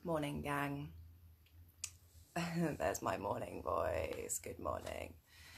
Morning, gang. There's my morning voice. Good morning.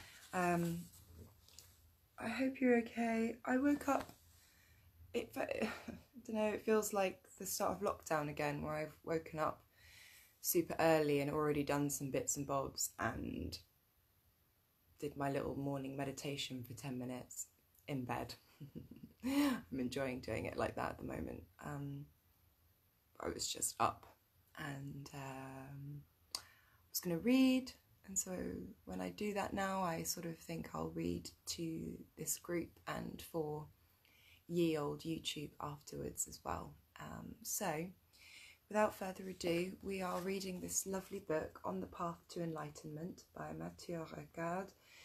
I hope you're okay. I woke up. I don't know. It feels like the start of lockdown again, where I've woken up super early and already done some bits and bobs and did my little morning meditation for 10 minutes in bed. I'm enjoying doing it like that at the moment. I was just up and I was going to read, and so when I do that now, I sort of think I'll read to this group and for ye old YouTube afterwards as well. So without further ado, we are reading this lovely book, On the Path to Enlightenment by Matthieu Ricard.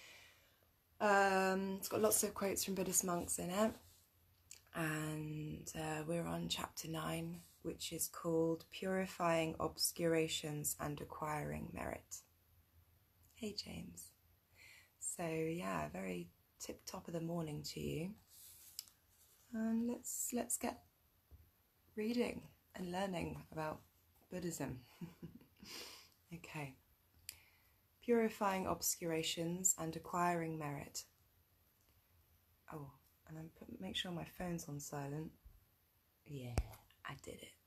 It's got lots of quotes from Buddhist monks in it, and we're on chapter 9, which is called Purifying Obscurations and Acquiring Merit. Hey James. So yeah, very tip top of the morning to you. And let's get reading and learning about Buddhism. Okay. Purifying Obscurations and Acquiring Merit. Oh, and make sure my phone's on silent. Yeah, I did it.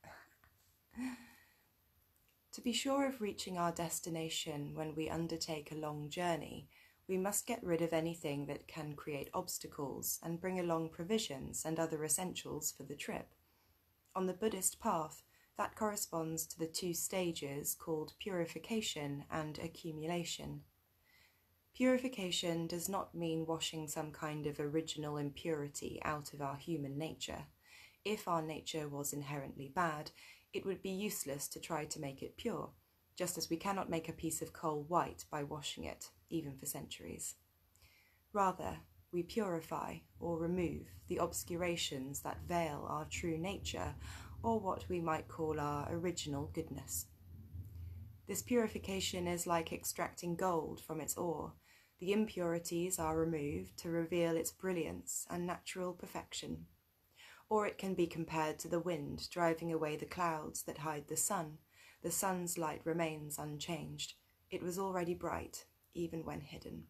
To be sure of reaching our destination when we undertake a long journey, we must get rid of anything that can create obstacles and bring along provisions and other essentials for the trip. On the Buddhist path, that corresponds to the two stages called purification and accumulation. Purification does not mean washing some kind of original impurity out of our human nature. If our nature was inherently bad, it would be useless to try to make it pure, just as we cannot make a piece of coal white by washing it, even for centuries. Rather, we purify or remove the obscurations that veil our true nature, or what we might call our original goodness. This purification is like extracting gold from its ore. The impurities are removed to reveal its brilliance and natural perfection. Or it can be compared to the wind driving away the clouds that hide the sun. The sun's light remains unchanged. It was already bright, even when hidden.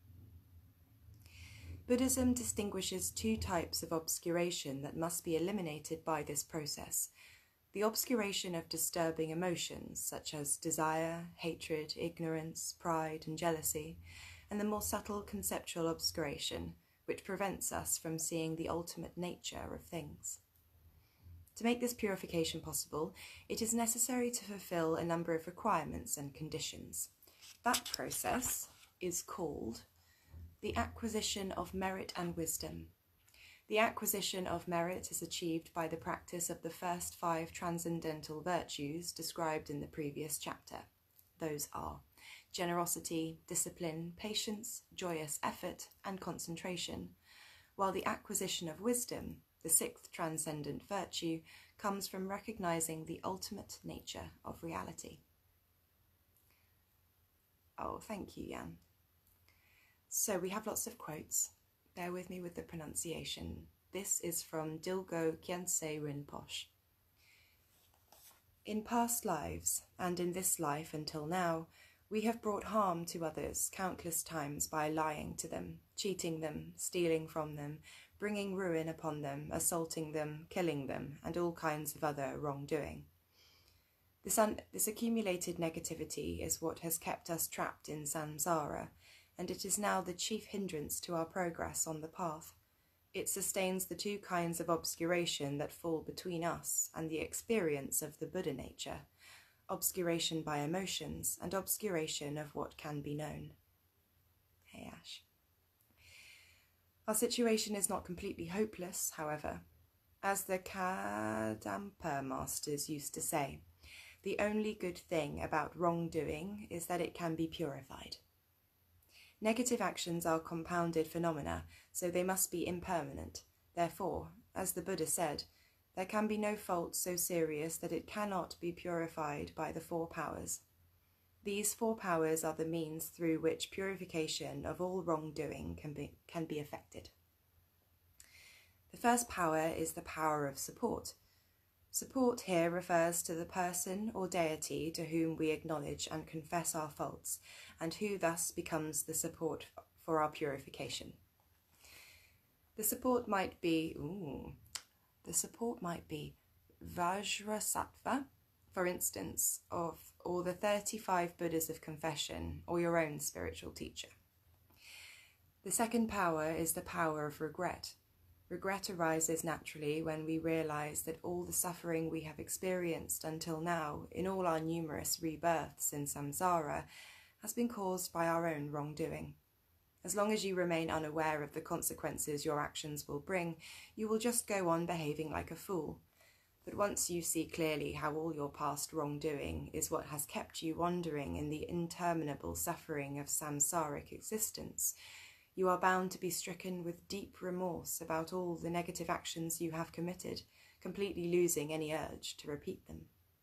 Buddhism distinguishes two types of obscuration that must be eliminated by this process. The obscuration of disturbing emotions, such as desire, hatred, ignorance, pride, and jealousy, and the more subtle conceptual obscuration, which prevents us from seeing the ultimate nature of things. To make this purification possible, it is necessary to fulfill a number of requirements and conditions. That process is called the acquisition of merit and wisdom. The acquisition of merit is achieved by the practice of the first 5 transcendental virtues described in the previous chapter. Those are generosity, discipline, patience, joyous effort, and concentration, while the acquisition of wisdom, the 6th transcendent virtue, comes from recognizing the ultimate nature of reality. Oh, thank you, Jan. So we have lots of quotes. Bear with me with the pronunciation. This is from Dilgo Khyentse Rinpoche. In past lives, and in this life until now, we have brought harm to others countless times by lying to them, cheating them, stealing from them, bringing ruin upon them, assaulting them, killing them, and all kinds of other wrongdoing. This accumulated negativity is what has kept us trapped in samsara, and it is now the chief hindrance to our progress on the path. It sustains the two kinds of obscuration that fall between us and the experience of the Buddha nature, obscuration by emotions and obscuration of what can be known. Hey Ash. Our situation is not completely hopeless, however. As the Kadampa masters used to say, the only good thing about wrongdoing is that it can be purified. Negative actions are compounded phenomena, so they must be impermanent. Therefore, as the Buddha said, there can be no fault so serious that it cannot be purified by the 4 powers. These 4 powers are the means through which purification of all wrongdoing can be effected. The first power is the power of support. Support here refers to the person or deity to whom we acknowledge and confess our faults, and who thus becomes the support for our purification. The support might be Vajrasattva, for instance, or the 35 Buddhas of confession, or your own spiritual teacher. The second power is the power of regret. Regret arises naturally when we realize that all the suffering we have experienced until now, in all our numerous rebirths in samsara, has been caused by our own wrongdoing. As long as you remain unaware of the consequences your actions will bring, you will just go on behaving like a fool. But once you see clearly how all your past wrongdoing is what has kept you wandering in the interminable suffering of samsaric existence, you are bound to be stricken with deep remorse about all the negative actions you have committed, completely losing any urge to repeat them.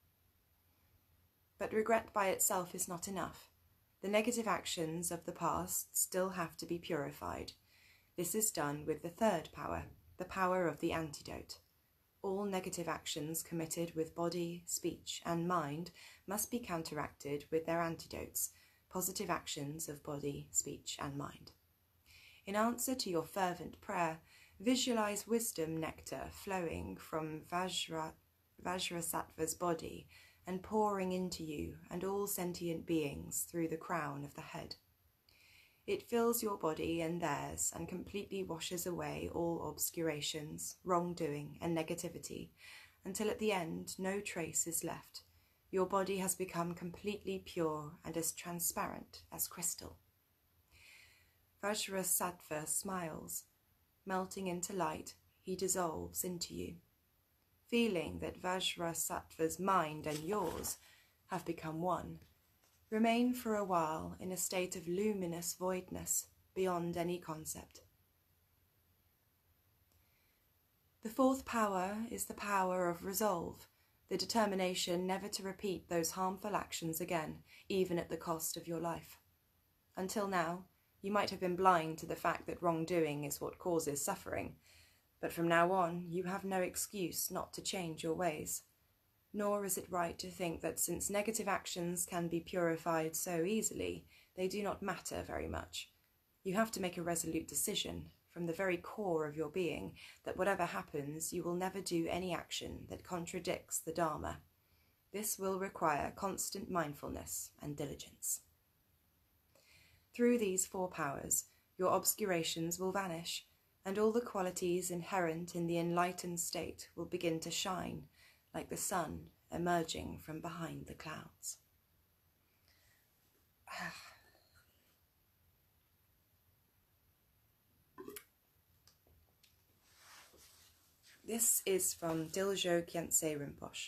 But regret by itself is not enough. The negative actions of the past still have to be purified. This is done with the third power, the power of the antidote. All negative actions committed with body, speech, and mind must be counteracted with their antidotes, positive actions of body, speech, and mind. In answer to your fervent prayer, visualize wisdom nectar flowing from Vajrasattva's body and pouring into you and all sentient beings through the crown of the head. It fills your body and theirs and completely washes away all obscurations, wrongdoing, and negativity, until at the end no trace is left. Your body has become completely pure and as transparent as crystal. Vajrasattva smiles. Melting into light, he dissolves into you. Feeling that Vajrasattva's mind and yours have become one, remain for a while in a state of luminous voidness beyond any concept. The fourth power is the power of resolve, the determination never to repeat those harmful actions again, even at the cost of your life. Until now, you might have been blind to the fact that wrongdoing is what causes suffering, but from now on you have no excuse not to change your ways. Nor is it right to think that since negative actions can be purified so easily, they do not matter very much. You have to make a resolute decision from the very core of your being that whatever happens, you will never do any action that contradicts the Dharma. This will require constant mindfulness and diligence. Through these four powers, your obscurations will vanish, and all the qualities inherent in the enlightened state will begin to shine, like the sun emerging from behind the clouds. This is from Diljo Khyentse Rinpoche.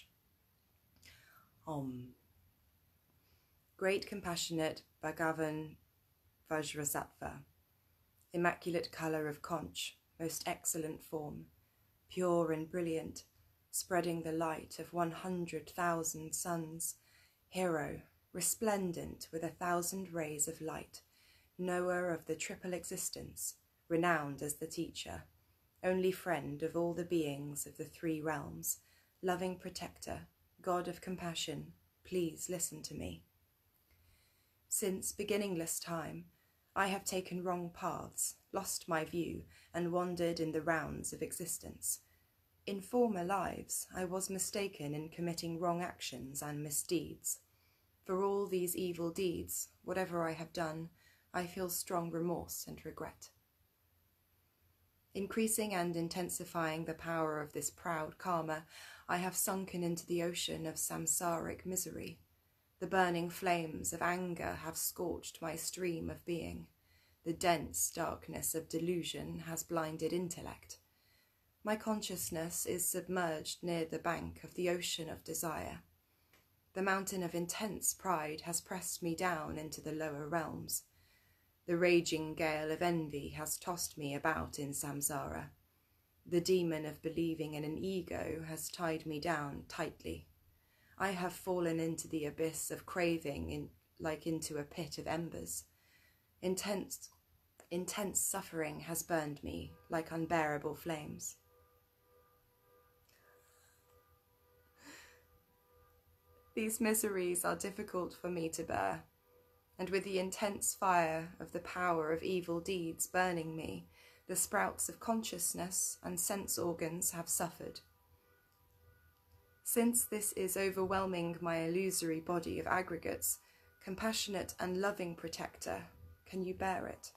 Great compassionate Bhagavan Vajrasattva, immaculate colour of conch, most excellent form, pure and brilliant, spreading the light of 100,000 suns, hero, resplendent with 1,000 rays of light, knower of the triple existence, renowned as the teacher, only friend of all the beings of the three realms, loving protector, God of compassion, please listen to me. Since beginningless time, I have taken wrong paths, lost my view, and wandered in the rounds of existence. In former lives, I was mistaken in committing wrong actions and misdeeds. For all these evil deeds, whatever I have done, I feel strong remorse and regret. Increasing and intensifying the power of this proud karma, I have sunken into the ocean of samsaric misery. The burning flames of anger have scorched my stream of being. The dense darkness of delusion has blinded intellect. My consciousness is submerged near the bank of the ocean of desire. The mountain of intense pride has pressed me down into the lower realms. The raging gale of envy has tossed me about in samsara. The demon of believing in an ego has tied me down tightly. I have fallen into the abyss of craving like into a pit of embers. Intense suffering has burned me like unbearable flames. These miseries are difficult for me to bear, and with the intense fire of the power of evil deeds burning me, the sprouts of consciousness and sense organs have suffered. Since this is overwhelming my illusory body of aggregates, compassionate and loving protector, can you bear it?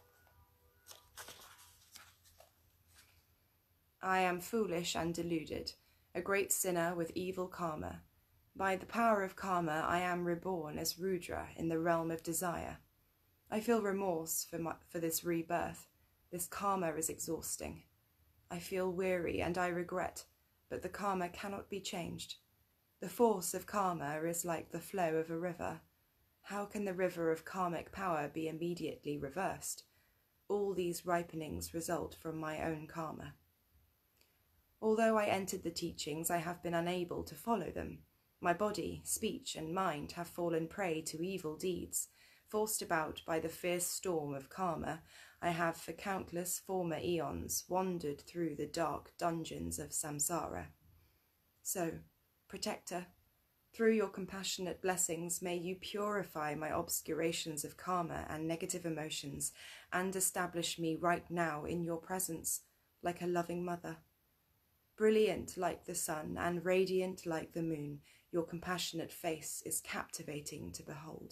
I am foolish and deluded, a great sinner with evil karma. By the power of karma, I am reborn as Rudra in the realm of desire. I feel remorse for this rebirth. This karma is exhausting. I feel weary and I regret, but the karma cannot be changed. The force of karma is like the flow of a river. How can the river of karmic power be immediately reversed? All these ripenings result from my own karma. Although I entered the teachings, I have been unable to follow them. My body, speech, and mind have fallen prey to evil deeds. Forced about by the fierce storm of karma, I have for countless former eons wandered through the dark dungeons of samsara. So, protector, through your compassionate blessings, may you purify my obscurations of karma and negative emotions, and establish me right now in your presence, like a loving mother. Brilliant like the sun and radiant like the moon, your compassionate face is captivating to behold.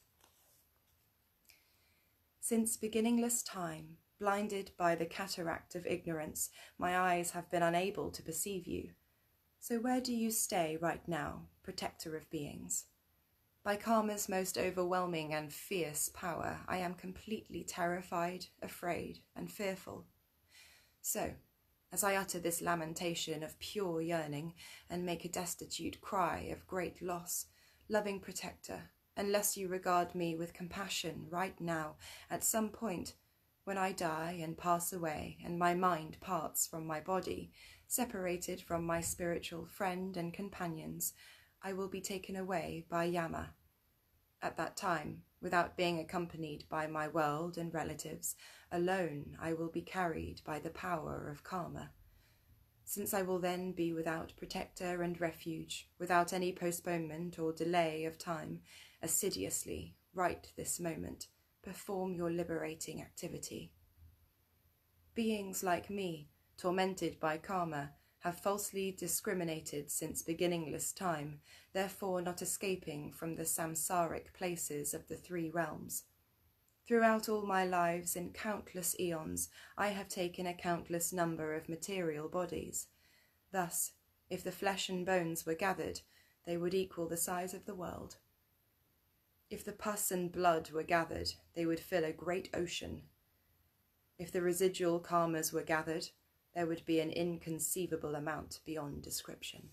Since beginningless time, blinded by the cataract of ignorance, my eyes have been unable to perceive you. So where do you stay right now, protector of beings? By karma's most overwhelming and fierce power, I am completely terrified, afraid, and fearful. So, as I utter this lamentation of pure yearning and make a destitute cry of great loss, loving protector, unless you regard me with compassion right now, at some point, when I die and pass away and my mind parts from my body, separated from my spiritual friend and companions, I will be taken away by Yama. At that time, without being accompanied by my world and relatives, alone I will be carried by the power of karma. Since I will then be without protector and refuge, without any postponement or delay of time, assiduously, right this moment, perform your liberating activity. Beings like me, tormented by karma, have falsely discriminated since beginningless time, therefore not escaping from the samsaric places of the three realms. Throughout all my lives in countless eons, I have taken a countless number of material bodies. Thus, if the flesh and bones were gathered, they would equal the size of the world. If the pus and blood were gathered, they would fill a great ocean. If the residual karmas were gathered, there would be an inconceivable amount beyond description.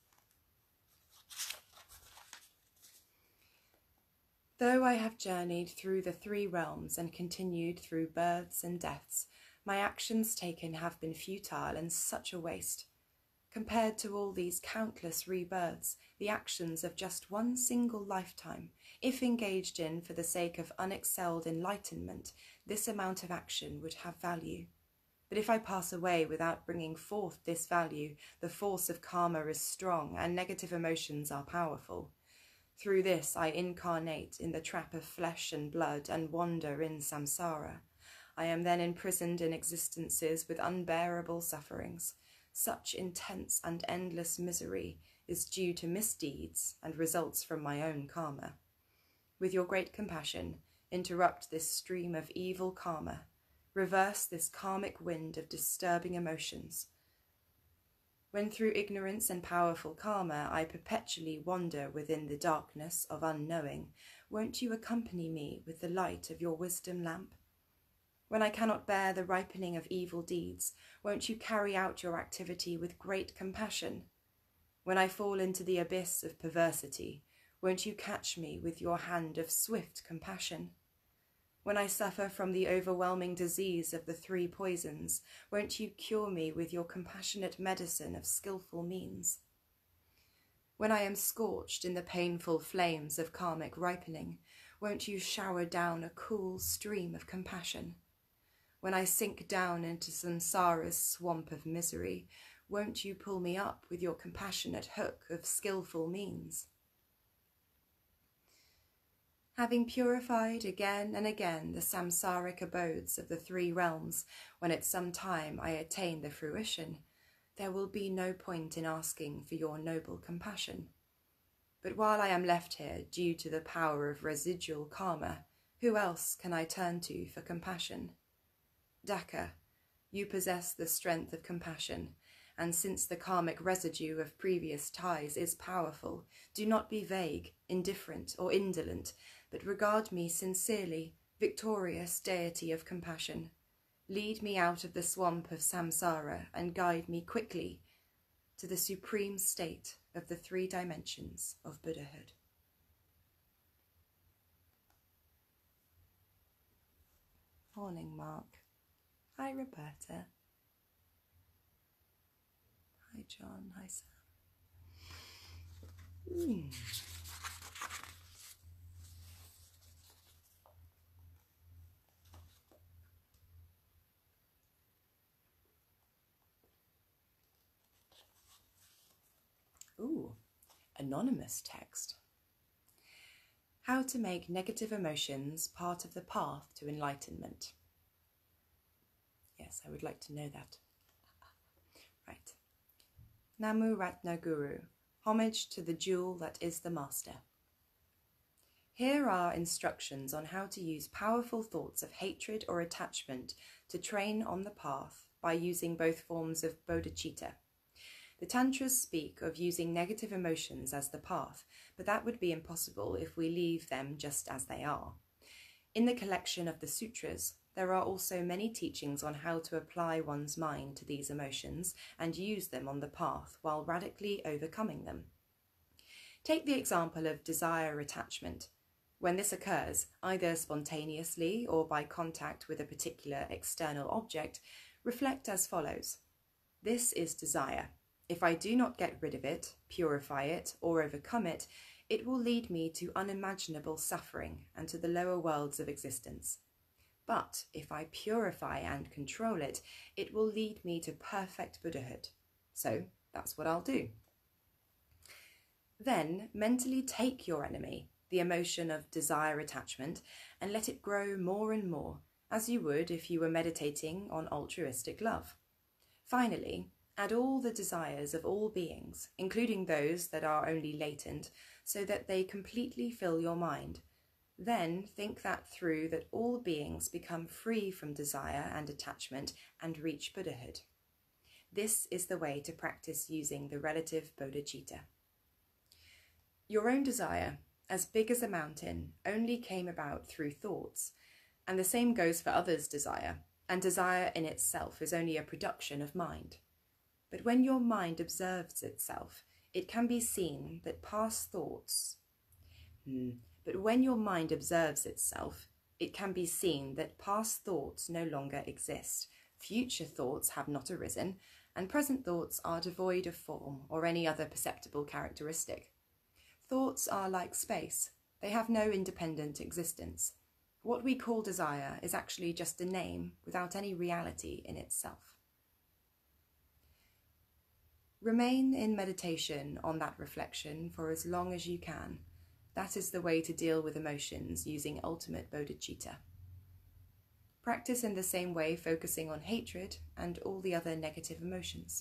Though I have journeyed through the three realms and continued through births and deaths, my actions taken have been futile and such a waste. Compared to all these countless rebirths, the actions of just one single lifetime, if engaged in for the sake of unexcelled enlightenment, this amount of action would have value. But if I pass away without bringing forth this value, the force of karma is strong and negative emotions are powerful. Through this I incarnate in the trap of flesh and blood and wander in samsara. I am then imprisoned in existences with unbearable sufferings. Such intense and endless misery is due to misdeeds and results from my own karma. With your great compassion, interrupt this stream of evil karma. Reverse this karmic wind of disturbing emotions. When through ignorance and powerful karma I perpetually wander within the darkness of unknowing, won't you accompany me with the light of your wisdom lamp? When I cannot bear the ripening of evil deeds, won't you carry out your activity with great compassion? When I fall into the abyss of perversity, won't you catch me with your hand of swift compassion? When I suffer from the overwhelming disease of the three poisons, won't you cure me with your compassionate medicine of skillful means? When I am scorched in the painful flames of karmic ripening, won't you shower down a cool stream of compassion? When I sink down into samsara's swamp of misery, won't you pull me up with your compassionate hook of skillful means? Having purified again and again the samsaric abodes of the three realms, when at some time I attain the fruition, there will be no point in asking for your noble compassion. But while I am left here due to the power of residual karma, who else can I turn to for compassion? Daka, you possess the strength of compassion, and since the karmic residue of previous ties is powerful, do not be vague, indifferent, or indolent, but regard me sincerely, victorious deity of compassion. Lead me out of the swamp of samsara and guide me quickly to the supreme state of the three dimensions of Buddhahood. Morning, Mark. Hi, Roberta. Hi, John. Hi, Sam. Ooh, anonymous text. How to make negative emotions part of the path to enlightenment. Yes, I would like to know that. Right. Namu Ratna Guru, homage to the jewel that is the master. Here are instructions on how to use powerful thoughts of hatred or attachment to train on the path by using both forms of bodhicitta. The Tantras speak of using negative emotions as the path, but that would be impossible if we leave them just as they are. In the collection of the sutras, there are also many teachings on how to apply one's mind to these emotions and use them on the path while radically overcoming them. Take the example of desire attachment. When this occurs, either spontaneously or by contact with a particular external object, reflect as follows. This is desire. If I do not get rid of it, purify it, or overcome it, it will lead me to unimaginable suffering and to the lower worlds of existence. But if I purify and control it, it will lead me to perfect Buddhahood. So that's what I'll do. Then mentally take your enemy, the emotion of desire attachment, and let it grow more and more, as you would if you were meditating on altruistic love. Finally, add all the desires of all beings, including those that are only latent, so that they completely fill your mind. Then think that through, that all beings become free from desire and attachment and reach Buddhahood. This is the way to practice using the relative bodhicitta. Your own desire, as big as a mountain, only came about through thoughts, and the same goes for others' desire, and desire in itself is only a production of mind. But when your mind observes itself, it can be seen that past thoughts no longer exist. Future thoughts have not arisen, and present thoughts are devoid of form or any other perceptible characteristic. Thoughts are like space. They have no independent existence. What we call desire is actually just a name without any reality in itself. Remain in meditation on that reflection for as long as you can. That is the way to deal with emotions using ultimate bodhicitta. Practice in the same way, focusing on hatred and all the other negative emotions.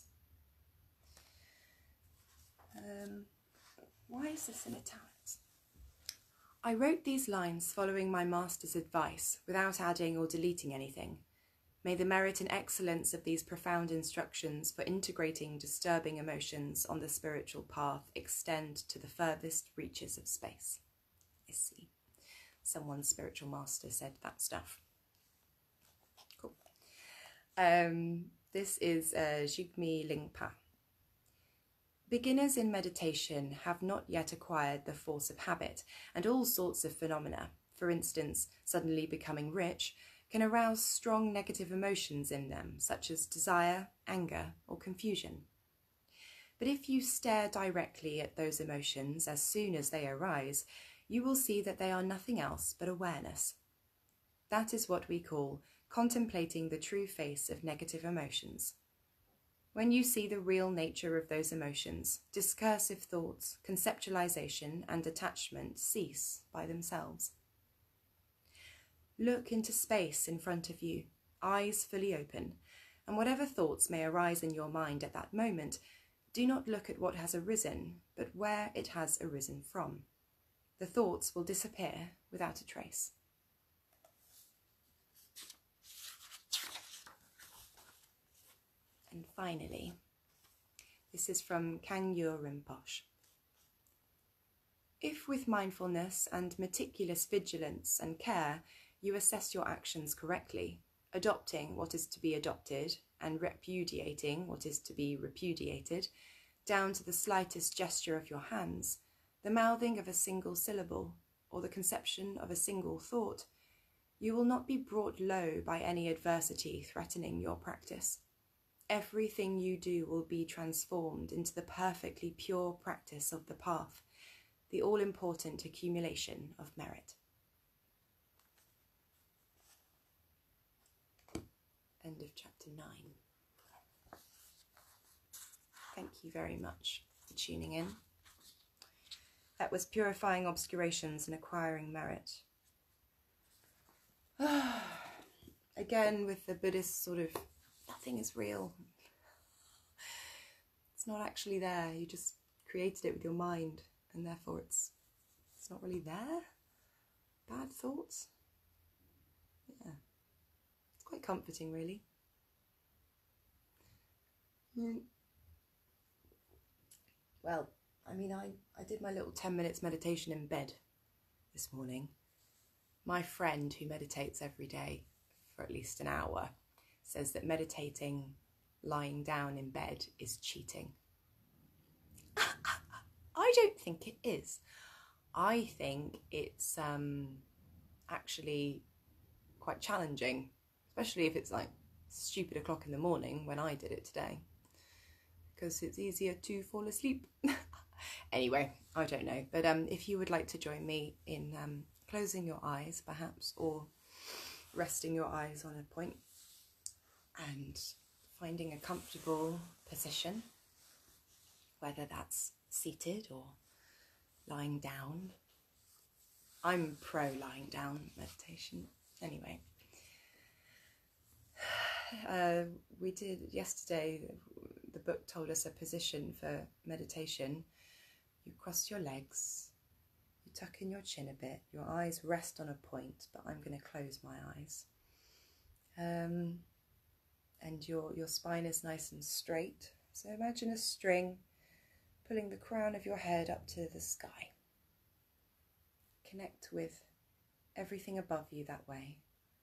Why is this in italics? I wrote these lines following my master's advice without adding or deleting anything. May the merit and excellence of these profound instructions for integrating disturbing emotions on the spiritual path extend to the furthest reaches of space. I see. Someone's spiritual master said that stuff. Cool. This is Jigme Lingpa. Beginners in meditation have not yet acquired the force of habit, and all sorts of phenomena, for instance, suddenly becoming rich, can arouse strong negative emotions in them, such as desire, anger, or confusion. But if you stare directly at those emotions as soon as they arise, you will see that they are nothing else but awareness. That is what we call contemplating the true face of negative emotions. When you see the real nature of those emotions, discursive thoughts, conceptualization, and attachment cease by themselves. Look into space in front of you, eyes fully open, and whatever thoughts may arise in your mind at that moment, do not look at what has arisen, but where it has arisen from. The thoughts will disappear without a trace. And finally, this is from Kangyo Rinpoche. If with mindfulness and meticulous vigilance and care you assess your actions correctly, adopting what is to be adopted and repudiating what is to be repudiated, down to the slightest gesture of your hands, the mouthing of a single syllable, or the conception of a single thought, you will not be brought low by any adversity threatening your practice. Everything you do will be transformed into the perfectly pure practice of the path, the all-important accumulation of merit. End of chapter 9. Thank you very much for tuning in. That was Purifying Obscurations and Acquiring Merit. Again, with the Buddhist sort of, nothing is real. It's not actually there. You just created it with your mind, and therefore it's not really there. Bad thoughts. Yeah. It's quite comforting, really. Well, I mean, I did my little 10 minutes meditation in bed this morning. My friend who meditates every day for at least an hour says that meditating lying down in bed is cheating. I don't think it is. I think it's actually quite challenging, especially if it's like stupid o'clock in the morning when I did it today, because it's easier to fall asleep. Anyway, I don't know, but if you would like to join me in closing your eyes perhaps, or resting your eyes on a point and finding a comfortable position, whether that's seated or lying down. I'm pro lying down meditation. Anyway, we did yesterday, the book told us a position for meditation. You cross your legs, you tuck in your chin a bit, your eyes rest on a point, but I'm going to close my eyes. And your spine is nice and straight. So imagine a string pulling the crown of your head up to the sky. Connect with everything above you that way.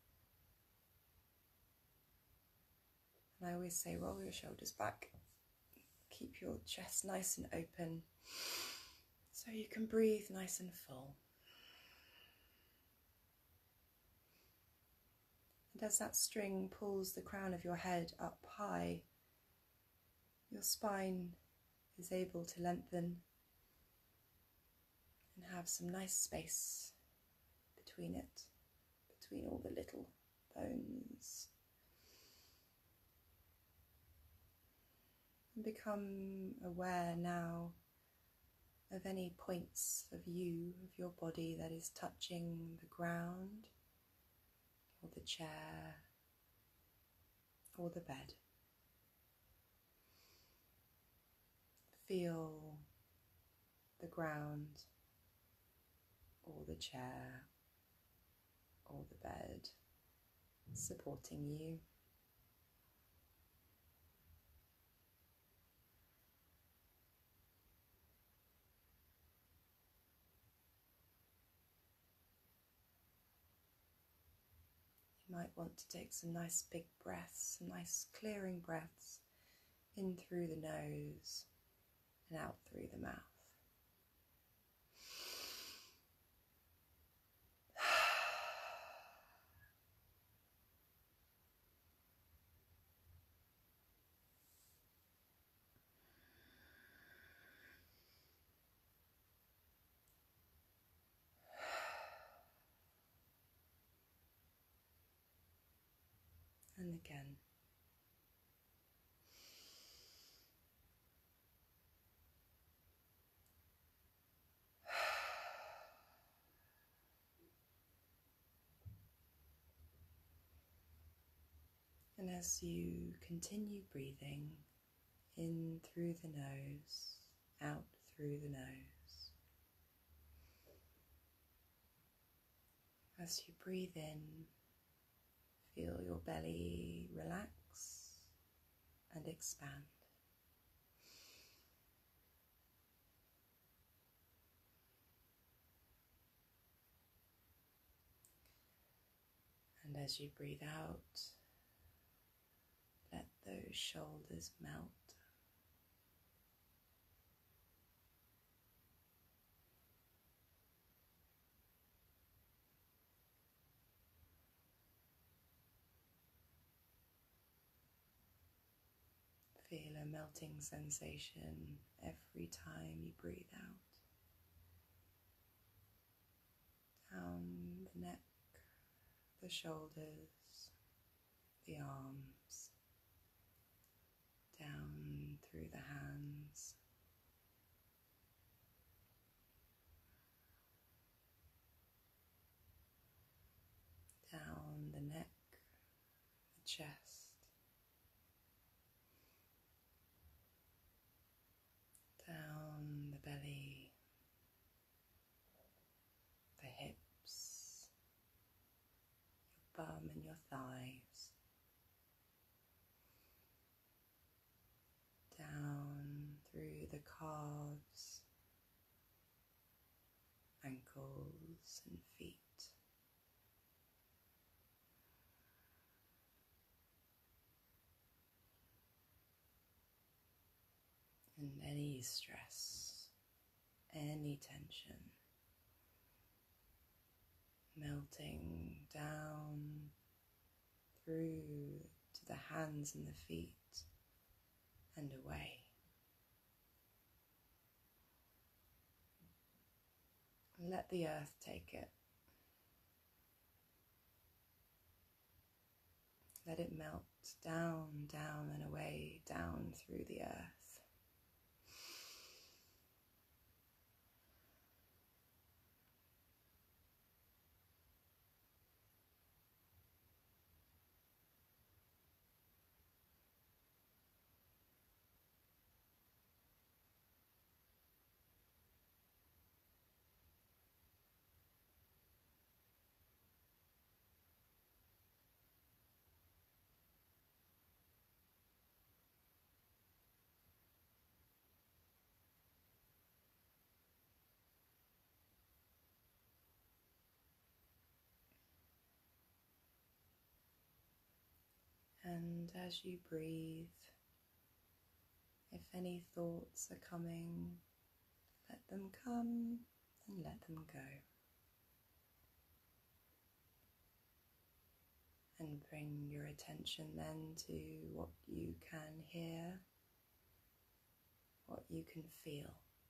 And I always say, roll your shoulders back. Keep your chest nice and open so you can breathe nice and full. And as that string pulls the crown of your head up high, your spine is able to lengthen and have some nice space between it, between all the little bones. And become aware now of any points of you, of your body that is touching the ground, or the chair, or the bed. Feel the ground, or the chair, or the bed supporting you. You might want to take some nice big breaths, some nice clearing breaths in through the nose and out through the mouth. And again. And as you continue breathing in through the nose, out through the nose, as you breathe in, feel your belly relax and expand. And as you breathe out, let those shoulders melt. Feel a melting sensation every time you breathe out. Down the neck, the shoulders, the arms, down through the hands, down the neck, the chest, down the belly, the hips, your bum and your thighs, down through the calves, ankles and feet. And any stress, any tension, melting down through to the hands and the feet and away. Let the earth take it. Let it melt down, down and away, down through the earth. And as you breathe, if any thoughts are coming, let them come and let them go. And bring your attention then to what you can hear, what you can feel.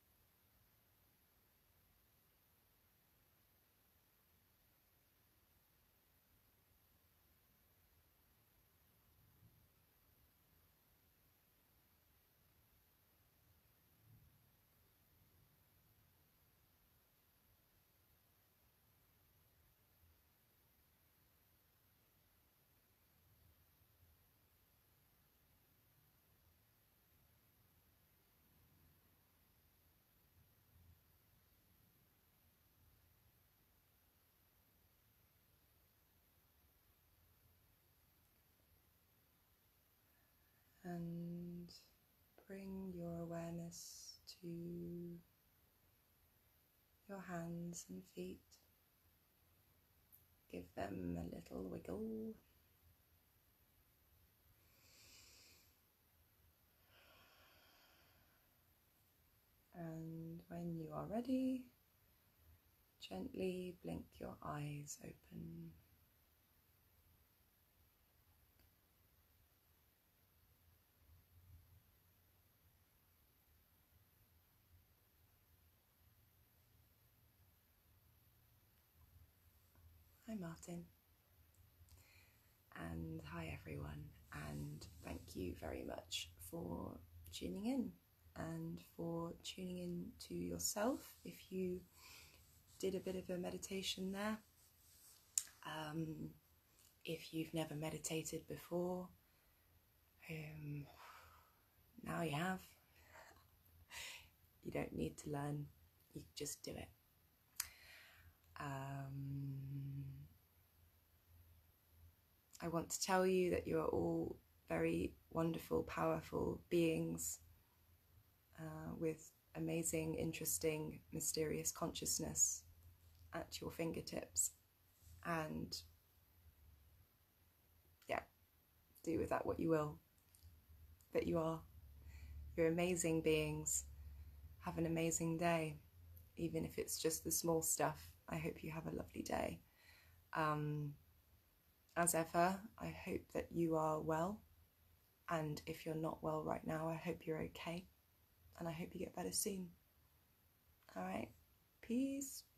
And bring your awareness to your hands and feet. Give them a little wiggle. And when you are ready, gently blink your eyes open. Hi Martin, and hi everyone, and thank you very much for tuning in and for tuning in to yourself. If you did a bit of a meditation there, if you've never meditated before, Now you have. You don't need to learn, you just do it. I want to tell you that you are all very wonderful, powerful beings with amazing, interesting, mysterious consciousness at your fingertips. And yeah, do with that what you will. But you're amazing beings. Have an amazing day, even if it's just the small stuff. I hope you have a lovely day. As ever, I hope that you are well. And if you're not well right now, I hope you're okay. And I hope you get better soon. All right. Peace.